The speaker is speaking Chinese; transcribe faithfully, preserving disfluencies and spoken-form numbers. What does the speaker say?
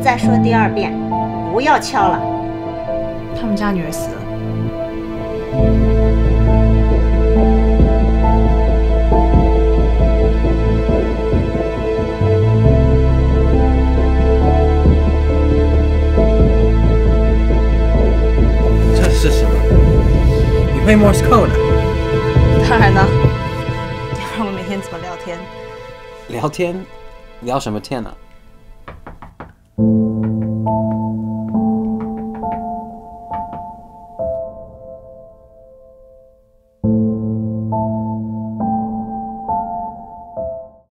再说第二遍，不要敲了。 他们家女儿死了。 这是什么？你会 Morse code 的？ 当然了，要不然我们每天怎么聊天？ 聊天？聊什么天呢、啊？